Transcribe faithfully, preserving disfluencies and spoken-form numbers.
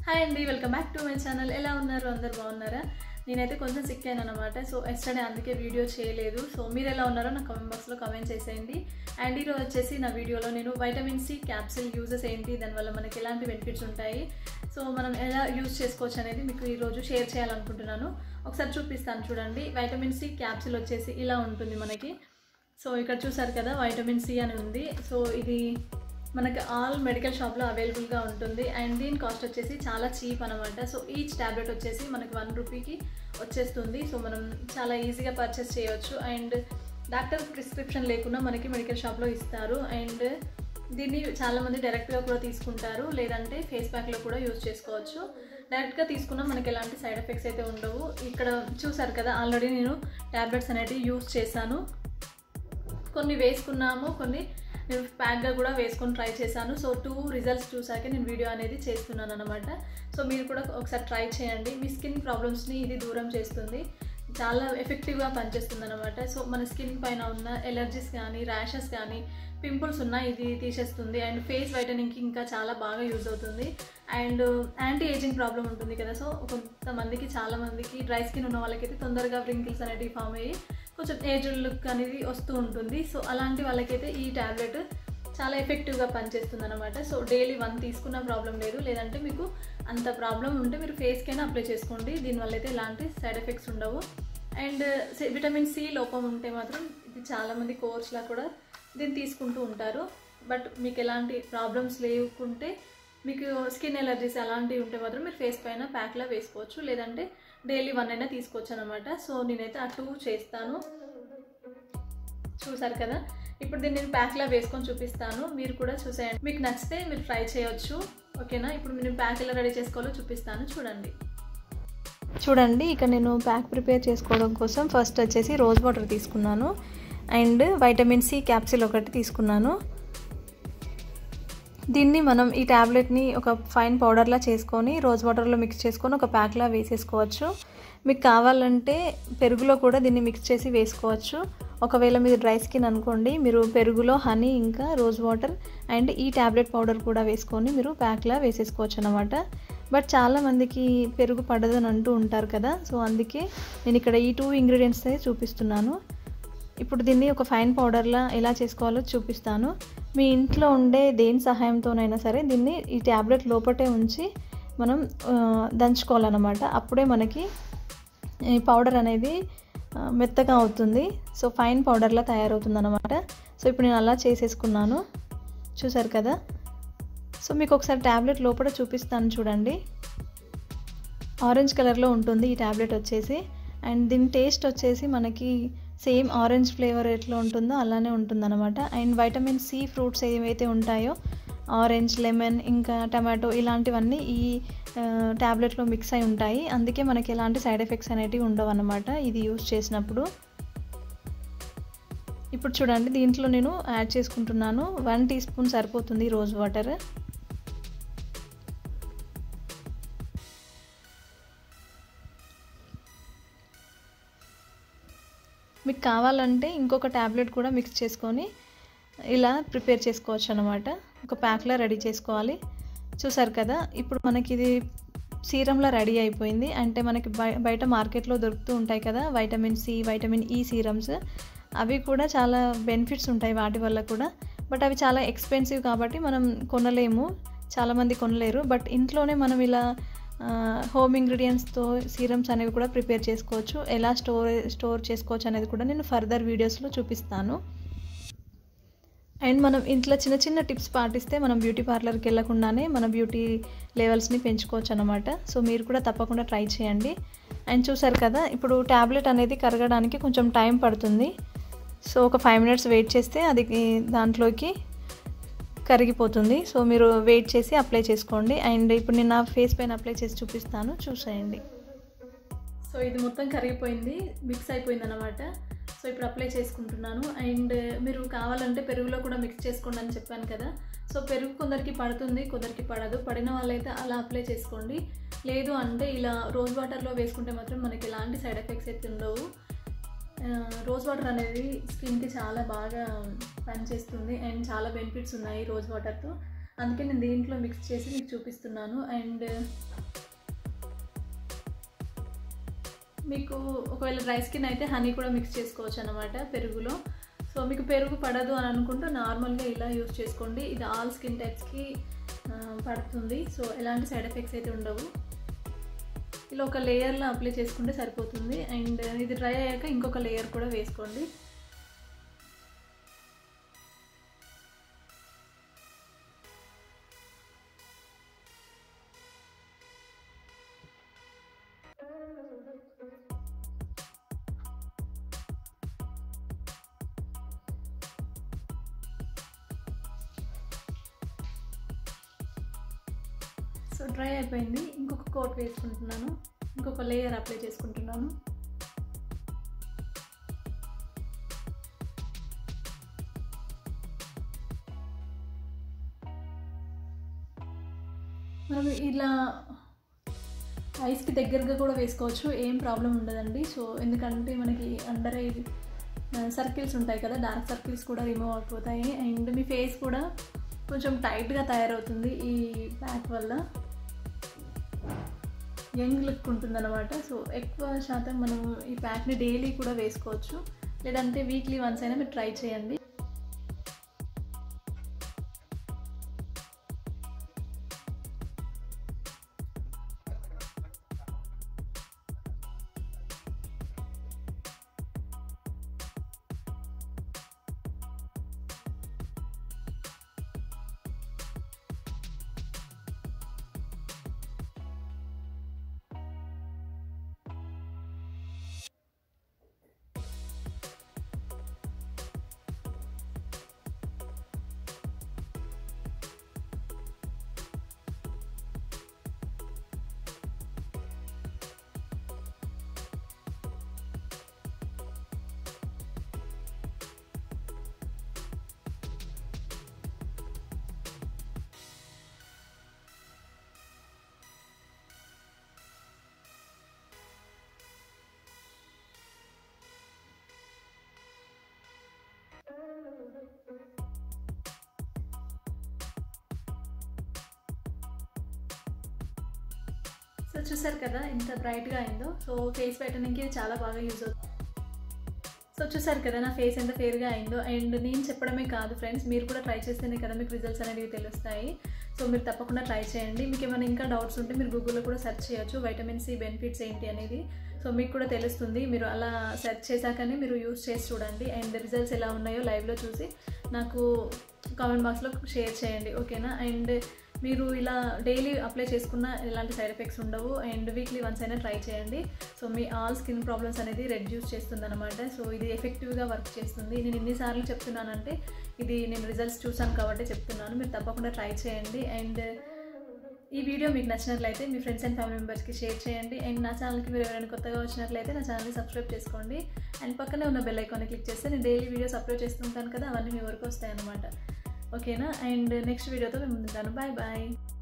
Hi అండి, welcome back to my channel. ఎలా ఉన్నారు? అందరు బాగున్నారా? నేనైతే కొంచెం సిక్ అయినా అనమాట. సో ఎస్టర్డే అందుకే వీడియో చేయలేదు. సో మీరు ఎలా ఉన్నారో నా కామెంట్ బాక్స్లో కామెంట్ చేసేయండి. అండ్ ఈరోజు వచ్చేసి నా వీడియోలో నేను వైటమిన్ సి క్యాప్సిల్ యూజెస్ ఏంటి, దానివల్ల మనకి ఎలాంటి బెనిఫిట్స్ ఉంటాయి, సో మనం ఎలా యూజ్ చేసుకోవచ్చు అనేది మీకు ఈరోజు షేర్ చేయాలనుకుంటున్నాను. ఒకసారి చూపిస్తాను చూడండి. వైటమిన్ సి క్యాప్సిల్ వచ్చేసి ఇలా ఉంటుంది మనకి. సో ఇక్కడ చూసారు కదా, వైటమిన్ సి అని ఉంది. సో ఇది మనకి ఆల్ మెడికల్ షాప్లో అవైలబుల్గా ఉంటుంది. అండ్ దీని కాస్ట్ వచ్చేసి చాలా చీప్ అనమాట. సో ఈచ్ ట్యాబ్లెట్ వచ్చేసి మనకి వన్ రూపీకి వచ్చేస్తుంది. సో మనం చాలా ఈజీగా పర్చేస్ చేయవచ్చు. అండ్ డాక్టర్ ప్రిస్క్రిప్షన్ లేకుండా మనకి మెడికల్ షాప్లో ఇస్తారు. అండ్ దీన్ని చాలామంది డైరెక్ట్గా కూడా తీసుకుంటారు, లేదంటే ఫేస్ ప్యాక్లో కూడా యూజ్ చేసుకోవచ్చు. డైరెక్ట్గా తీసుకున్నా మనకి ఎలాంటి సైడ్ ఎఫెక్ట్స్ అయితే ఉండవు. ఇక్కడ చూసారు కదా, ఆల్రెడీ నేను ట్యాబ్లెట్స్ అనేవి యూజ్ చేశాను. కొన్ని వేసుకున్నాము, కొన్ని నేను ప్యాక్గా కూడా వేసుకొని ట్రై చేశాను. సో టూ రిజల్ట్స్ చూసాక నేను వీడియో అనేది చేస్తున్నాను అనమాట. సో మీరు కూడా ఒకసారి ట్రై చేయండి. మీ స్కిన్ ప్రాబ్లమ్స్ని ఇది దూరం చేస్తుంది, చాలా ఎఫెక్టివ్గా పనిచేస్తుంది అనమాట. సో మన స్కిన్ పైన ఉన్న ఎలర్జీస్ కానీ, ర్యాషెస్ కానీ, పింపుల్స్ ఉన్న ఇది తీసేస్తుంది. అండ్ ఫేస్ వైటనింగ్కి ఇంకా చాలా బాగా యూజ్ అవుతుంది. అండ్ యాంటీ ఏజింగ్ ప్రాబ్లం ఉంటుంది కదా, సో కొంతమందికి చాలామందికి డ్రై స్కిన్ ఉన్న వాళ్ళకైతే తొందరగా రింకిల్స్ అనేవి ఫామ్ అయ్యి కొంచెం ఏజ్డ్ లుక్ అనేది వస్తూ ఉంటుంది. సో అలాంటి వాళ్ళకైతే ఈ ట్యాబ్లెట్ చాలా ఎఫెక్టివ్గా పనిచేస్తుంది అనమాట. సో డైలీ వన్ తీసుకున్న ప్రాబ్లం లేదు, లేదంటే మీకు అంత ప్రాబ్లం ఉంటే మీరు ఫేస్కైనా అప్లై చేసుకోండి. దీనివల్ల అయితే ఎలాంటి సైడ్ ఎఫెక్ట్స్ ఉండవు. అండ్ విటమిన్ సి లోపం ఉంటే మాత్రం ఇది చాలామంది కోర్స్లా కూడా దీన్ని తీసుకుంటూ ఉంటారు. బట్ మీకు ఎలాంటి ప్రాబ్లమ్స్ లేకుంటే, మీకు స్కిన్ ఎలర్జీస్ అలాంటివి ఉంటే మాత్రం మీరు ఫేస్ పైన ప్యాక్లా వేసుకోవచ్చు, లేదంటే డైలీ వన్ అయినా తీసుకోవచ్చు అనమాట. సో నేనైతే ఆ టూ చేస్తాను. చూసారు కదా, ఇప్పుడు దీన్ని నేను ప్యాక్లా వేసుకొని చూపిస్తాను. మీరు కూడా చూసేయండి, మీకు నచ్చితే మీరు ట్రై చేయొచ్చు. ఓకేనా? ఇప్పుడు నేను ప్యాక్ ఎలా రెడీ చేసుకోవాలో చూపిస్తాను చూడండి. చూడండి, ఇక్కడ నేను ప్యాక్ ప్రిపేర్ చేసుకోవడం కోసం ఫస్ట్ వచ్చేసి రోజ్ వాటర్ తీసుకున్నాను. అండ్ వైటమిన్ సి క్యాప్సిల్ ఒకటి తీసుకున్నాను. దీన్ని మనం ఈ ట్యాబ్లెట్ని ఒక ఫైన్ పౌడర్లా చేసుకొని రోజ్ వాటర్లో మిక్స్ చేసుకొని ఒక ప్యాక్లా వేసేసుకోవచ్చు. మీకు కావాలంటే పెరుగులో కూడా దీన్ని మిక్స్ చేసి వేసుకోవచ్చు. ఒకవేళ మీరు డ్రై స్కిన్ అనుకోండి, మీరు పెరుగులో హనీ ఇంకా రోజ్ వాటర్ అండ్ ఈ ట్యాబ్లెట్ పౌడర్ కూడా వేసుకొని మీరు ప్యాక్లా వేసేసుకోవచ్చు అనమాట. బట్ చాలామందికి పెరుగు పడదు అని అంటూ ఉంటారు కదా, సో అందుకే నేను ఇక్కడ ఈ టూ ఇంగ్రీడియంట్స్ చూపిస్తున్నాను. ఇప్పుడు దీన్ని ఒక ఫైన్ పౌడర్లా ఎలా చేసుకోవాలో చూపిస్తాను. మీ ఇంట్లో ఉండే దేని సహాయంతోనైనా సరే దీన్ని ఈ ట్యాబ్లెట్ లోపటే ఉంచి మనం దంచుకోవాలన్నమాట. అప్పుడే మనకి ఈ పౌడర్ అనేది మెత్తగా అవుతుంది. సో ఫైన్ పౌడర్లా తయారవుతుంది అన్నమాట. సో ఇప్పుడు నేను అలా చేసేసుకున్నాను. చూసారు కదా. సో మీకు ఒకసారి ట్యాబ్లెట్ లోపల చూపిస్తాను చూడండి. ఆరెంజ్ కలర్లో ఉంటుంది ఈ ట్యాబ్లెట్ వచ్చేసి. అండ్ దీని టేస్ట్ వచ్చేసి మనకి సేమ్ ఆరెంజ్ ఫ్లేవర్ ఎట్లా ఉంటుందో అలానే ఉంటుందన్నమాట. అండ్ వైటమిన్ సి ఫ్రూట్స్ ఏవైతే ఉంటాయో, ఆరెంజ్, లెమన్ ఇంకా టమాటో ఇలాంటివన్నీ ఈ ట్యాబ్లెట్లో మిక్స్ అయి ఉంటాయి. అందుకే మనకి ఎలాంటి సైడ్ ఎఫెక్ట్స్ అనేటివి ఉండవు అన్నమాట ఇది యూజ్ చేసినప్పుడు. ఇప్పుడు చూడండి, దీంట్లో నేను యాడ్ చేసుకుంటున్నాను. వన్ టీ స్పూన్ సరిపోతుంది రోజ్ వాటర్. మీకు కావాలంటే ఇంకొక ట్యాబ్లెట్ కూడా మిక్స్ చేసుకొని ఇలా ప్రిపేర్ చేసుకోవచ్చు అనమాట. ఒక ప్యాక్లా రెడీ చేసుకోవాలి. చూసారు కదా, ఇప్పుడు మనకి ఇది సీరంలా రెడీ అయిపోయింది. అంటే మనకి బయట మార్కెట్లో దొరుకుతూ ఉంటాయి కదా vitamin C, vitamin E serums. అవి కూడా చాలా బెనిఫిట్స్ ఉంటాయి వాటి వల్ల కూడా. బట్ అవి చాలా ఎక్స్పెన్సివ్ కాబట్టి మనం కొనలేము, చాలామంది కొనలేరు. బట్ ఇంట్లోనే మనం ఇలా హోమ్ ఇంగ్రీడియంట్స్తో సీరమ్స్ అనేవి కూడా ప్రిపేర్ చేసుకోవచ్చు. ఎలా స్టోర్ స్టోర్ చేసుకోవచ్చు అనేది కూడా నేను ఫర్దర్ వీడియోస్లో చూపిస్తాను. అండ్ మనం ఇంట్లో చిన్న చిన్న టిప్స్ పాటిస్తే మనం బ్యూటీ పార్లర్కి వెళ్ళకుండానే మన బ్యూటీ లెవెల్స్ని పెంచుకోవచ్చు అనమాట. సో మీరు కూడా తప్పకుండా ట్రై చేయండి. అండ్ చూసారు కదా, ఇప్పుడు ట్యాబ్లెట్ అనేది కరగడానికి కొంచెం టైం పడుతుంది. సో ఒక ఫైవ్ మినిట్స్ వెయిట్ చేస్తే అది దాంట్లోకి కరిగిపోతుంది. సో మీరు వెయిట్ చేసి అప్లై చేసుకోండి. అండ్ ఇప్పుడు నేను నా ఫేస్ పైన అప్లై చేసి చూపిస్తాను, చూసేయండి. సో ఇది మొత్తం కరిగిపోయింది, మిక్స్ అయిపోయింది అనమాట. సో ఇప్పుడు అప్లై చేసుకుంటున్నాను. అండ్ మీరు కావాలంటే పెరుగులో కూడా మిక్స్ చేసుకోండి అని చెప్పాను కదా. సో పెరుగు కొందరికి పడుతుంది, కొందరికి పడదు. పడిన వాళ్ళైతే అలా అప్లై చేసుకోండి. లేదు అంటే ఇలా రోజ్ వాటర్లో వేసుకుంటే మాత్రం మనకి ఎలాంటి సైడ్ ఎఫెక్ట్స్ అయితే ఉండవు. రోజ్ వాటర్ అనేది స్కిన్కి చాలా బాగా పనిచేస్తుంది. అండ్ చాలా బెనిఫిట్స్ ఉన్నాయి రోజ్ వాటర్తో. అందుకే నేను దీంట్లో మిక్స్ చేసి మీకు చూపిస్తున్నాను. అండ్ మీకు ఒకవేళ డ్రై స్కిన్ అయితే హనీ కూడా మిక్స్ చేసుకోవచ్చు అన్నమాట పెరుగులో. సో మీకు పెరుగు పడదు అని అనుకుంటూ నార్మల్గా ఇలా యూస్ చేసుకోండి. ఇది ఆల్ స్కిన్ టైప్స్కి పడుతుంది. సో ఎలాంటి సైడ్ ఎఫెక్ట్స్ అయితే ఉండవు. ఇలా ఒక లేయర్లో అప్లై చేసుకుంటే సరిపోతుంది. అండ్ ఇది డ్రై అయ్యాక ఇంకొక లేయర్ కూడా వేసుకోండి. సో డ్రై అయిపోయింది. ఇంకొక కోట్ వేసుకుంటున్నాను, ఇంకొక లేయర్ అప్లై చేసుకుంటున్నాను. మనం ఇలా ఐస్కి దగ్గరగా కూడా వేసుకోవచ్చు, ఏం ప్రాబ్లం ఉండదండి. సో ఎందుకంటే మనకి అండర్ ఐ సర్కిల్స్ ఉంటాయి కదా, డార్క్ సర్కిల్స్ కూడా రిమూవ్ అయిపోతాయి. అండ్ మీ ఫేస్ కూడా కొంచెం టైట్గా తయారవుతుంది ఈ ప్యాక్ వల్ల, యంగ్ లుక్ ఉంటుందన్నమాట. సో ఎక్కువ శాతం మనం ఈ ప్యాక్ని డైలీ కూడా వేసుకోవచ్చు, లేదంటే వీక్లీ వన్స్ అయినా మీరు ట్రై చేయండి. సో చూసారు కదా ఎంత బ్రైట్గా అయిందో. సో ఫేస్ వైటనింగ్కి చాలా బాగా యూజ్ అవుతుంది. సో చూసారు కదా నా ఫేస్ ఎంత ఫేర్గా అయిందో. అండ్ నేను చెప్పడమే కాదు ఫ్రెండ్స్, మీరు కూడా ట్రై చేస్తేనే కదా మీకు రిజల్ట్స్ అనేవి తెలుస్తాయి. సో మీరు తప్పకుండా ట్రై చేయండి. మీకు ఏమైనా ఇంకా డౌట్స్ ఉంటే మీరు గూగుల్లో కూడా సెర్చ్ చేయొచ్చు వైటమిన్ సి బెనిఫిట్స్ ఏంటి అనేది. సో మీకు కూడా తెలుస్తుంది. మీరు అలా సెర్చ్ చేశాకనే మీరు యూస్ చేసి చూడండి. అండ్ రిజల్ట్స్ ఎలా ఉన్నాయో లైవ్లో చూసి నాకు కామెంట్ బాక్స్లో షేర్ చేయండి, ఓకేనా. అండ్ మీరు ఇలా డైలీ అప్లై చేసుకున్న ఎలాంటి సైడ్ ఎఫెక్ట్స్ ఉండవు. అండ్ వీక్లీ వన్స్ అయినా ట్రై చేయండి. సో మీ ఆల్ స్కిన్ ప్రాబ్లమ్స్ అనేది రెడ్యూస్ చేస్తుంది అనమాట. సో ఇది ఎఫెక్టివ్గా వర్క్ చేస్తుంది. నేను ఎన్నిసార్లు చెప్తున్నానంటే ఇది నేను రిజల్ట్స్ చూసాను కాబట్టి చెప్తున్నాను. మీరు తప్పకుండా ట్రై చేయండి. అండ్ ఈ వీడియో మీకు నచ్చినట్లయితే మీ ఫ్రెండ్స్ అండ్ ఫ్యామిలీ మెంబర్స్కి షేర్ చేయండి. అండ్ నా ఛానల్కి మీరు ఎవరైనా కొత్తగా వచ్చినట్లయితే నా ఛానల్ని సబ్స్క్రైబ్ చేసుకోండి. అండ్ పక్కనే ఉన్న బెల్ ఐకాన్ని క్లిక్ చేస్తే నేను డైలీ వీడియోస్ అప్లోడ్ చేస్తుంటాను కదా, అవన్నీ మీ వరకు వస్తాయన్నమాట, ఓకేనా. అండ్ నెక్స్ట్ వీడియోతో మేము ఉంటాను. Bye bye.